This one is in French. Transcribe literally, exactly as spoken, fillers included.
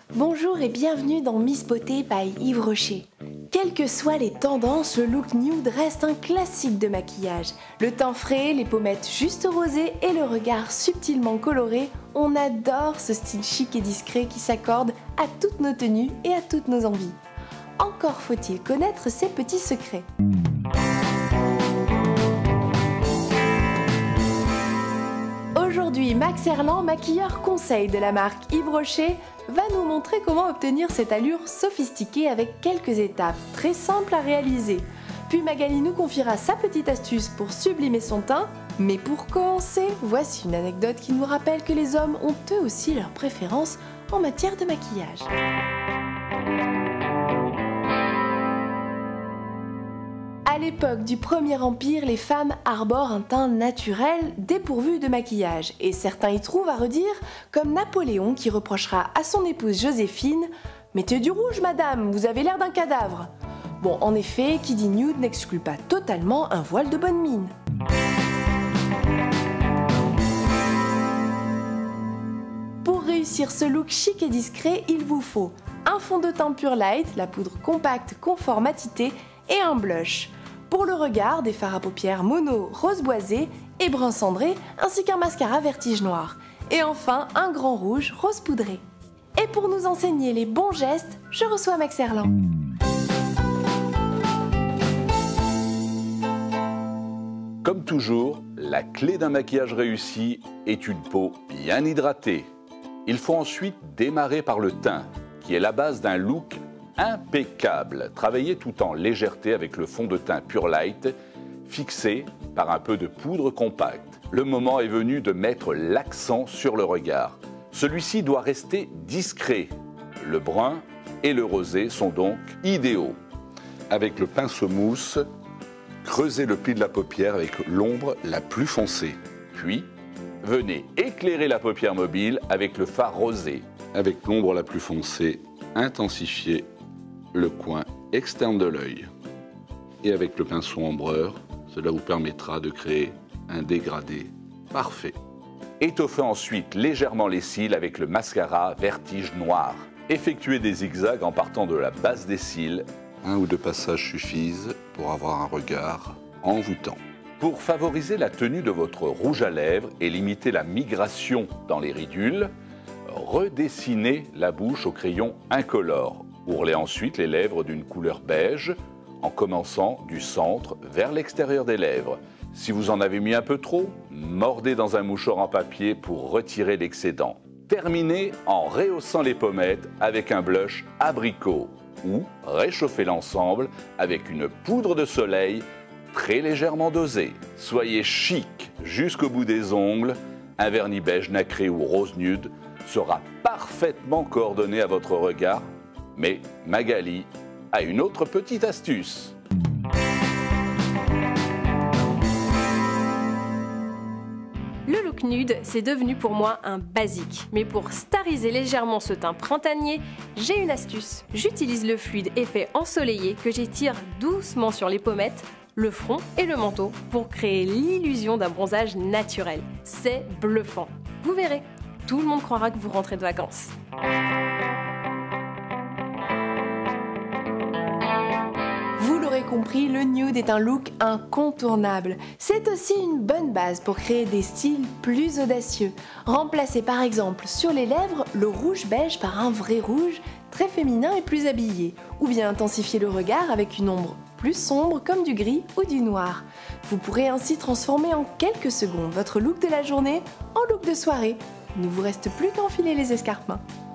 Bonjour et bienvenue dans Miss Beauté by Yves Rocher. Quelles que soient les tendances, le look nude reste un classique de maquillage. Le teint frais, les pommettes juste rosées et le regard subtilement coloré, on adore ce style chic et discret qui s'accorde à toutes nos tenues et à toutes nos envies. Encore faut-il connaître ses petits secrets. Aujourd'hui, Max Herland, maquilleur conseil de la marque Yves Rocher, va nous montrer comment obtenir cette allure sophistiquée avec quelques étapes très simples à réaliser. Puis Magali nous confiera sa petite astuce pour sublimer son teint. Mais pour commencer, voici une anecdote qui nous rappelle que les hommes ont eux aussi leurs préférences en matière de maquillage. À l'époque du Premier Empire, les femmes arborent un teint naturel dépourvu de maquillage et certains y trouvent à redire, comme Napoléon qui reprochera à son épouse Joséphine « Mettez du rouge, madame, vous avez l'air d'un cadavre ». Bon, en effet, qui dit nude n'exclut pas totalement un voile de bonne mine. Pour réussir ce look chic et discret, il vous faut un fond de teint Pure Light, la poudre compacte confort matité et un blush. Pour le regard, des fards à paupières mono rose boisé et brun cendré, ainsi qu'un mascara vertige noir. Et enfin, un grand rouge rose poudré. Et pour nous enseigner les bons gestes, je reçois Max Herland. Comme toujours, la clé d'un maquillage réussi est une peau bien hydratée. Il faut ensuite démarrer par le teint, qui est la base d'un look impeccable, travaillé tout en légèreté avec le fond de teint Pure Light, fixé par un peu de poudre compacte. Le moment est venu de mettre l'accent sur le regard. Celui-ci doit rester discret. Le brun et le rosé sont donc idéaux. Avec le pinceau mousse, creusez le pli de la paupière avec l'ombre la plus foncée. Puis, venez éclairer la paupière mobile avec le fard rosé. Avec l'ombre la plus foncée, intensifiez le coin externe de l'œil. Et avec le pinceau ombreur, cela vous permettra de créer un dégradé parfait. Étoffez ensuite légèrement les cils avec le mascara vertige noir. Effectuez des zigzags en partant de la base des cils. Un ou deux passages suffisent pour avoir un regard envoûtant. Pour favoriser la tenue de votre rouge à lèvres et limiter la migration dans les ridules, redessinez la bouche au crayon incolore. Ourlez ensuite les lèvres d'une couleur beige en commençant du centre vers l'extérieur des lèvres. Si vous en avez mis un peu trop, mordez dans un mouchoir en papier pour retirer l'excédent. Terminez en rehaussant les pommettes avec un blush abricot ou réchauffez l'ensemble avec une poudre de soleil très légèrement dosée. Soyez chic jusqu'au bout des ongles, un vernis beige nacré ou rose nude sera parfaitement coordonné à votre regard. Mais Magali a une autre petite astuce. Le look nude, c'est devenu pour moi un basique. Mais pour stariser légèrement ce teint printanier, j'ai une astuce. J'utilise le fluide effet ensoleillé que j'étire doucement sur les pommettes, le front et le menton pour créer l'illusion d'un bronzage naturel. C'est bluffant. Vous verrez, tout le monde croira que vous rentrez de vacances. Vous l'aurez compris, le nude est un look incontournable. C'est aussi une bonne base pour créer des styles plus audacieux. Remplacez par exemple sur les lèvres le rouge beige par un vrai rouge, très féminin et plus habillé. Ou bien intensifier le regard avec une ombre plus sombre comme du gris ou du noir. Vous pourrez ainsi transformer en quelques secondes votre look de la journée en look de soirée. Il ne vous reste plus qu'à enfiler les escarpins.